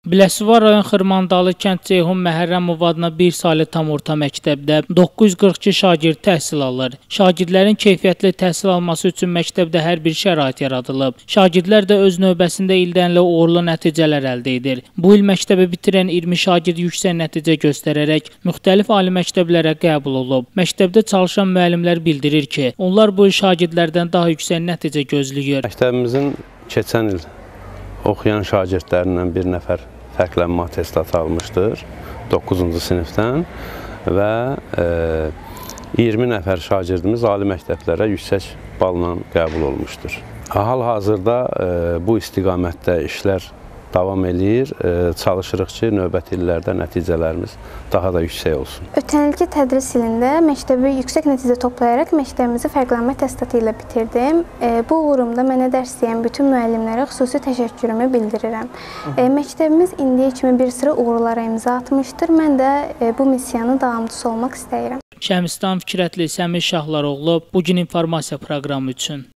Biləsuvar rayon Xırmandalı kənd Ceyhun Məhərrəmov adına bir saylı tam orta məktəbdə 942 şagird təhsil alır. Şagirdlərin keyfiyyətli təhsil alması üçün məktəbdə hər bir şərait yaradılıb. Şagirdlər də öz növbəsində ildən ilə uğurlu nəticələr əldə edir. Bu il məktəbi bitirən 20 şagird yüksək nəticə göstərərək müxtəlif ali məktəblərə qəbul olub. Məktəbdə çalışan müəllimlər bildirir ki, onlar bu il şagirdlərdən daha yüksək nəticə gözləyir. Məktəbimizin keçən il oxuyan şagirdlərindən bir nəfər fərqlənmə attestatı almışdır 9-cu sinifdən və 20 nəfər şagirdimiz ali məktəblərə yüksək balla qəbul olmuşdur. Hal-hazırda bu istiqamətdə işlər davam edir. Çalışırıq ki, növbəti illərdə nəticələrimiz daha da yüksək olsun. Ötən ilki tədris ilində məktəbi yüksək nəticə toplayaraq məktəbimizi fərqlənmə attestatı ilə bitirdim. Bu uğurumda mənə dərs deyən bütün müəllimlərə xüsusi təşəkkürümü bildirirəm. Məktəbimiz indiyə kimi bir sıra uğurlara imza atmışdır. Mən də bu missiyanın davamçısı olmaq istəyirəm. Şəmistan Fikrətli, Səmir Şahlaroğlu, Bugün informasiya proqramı üçün.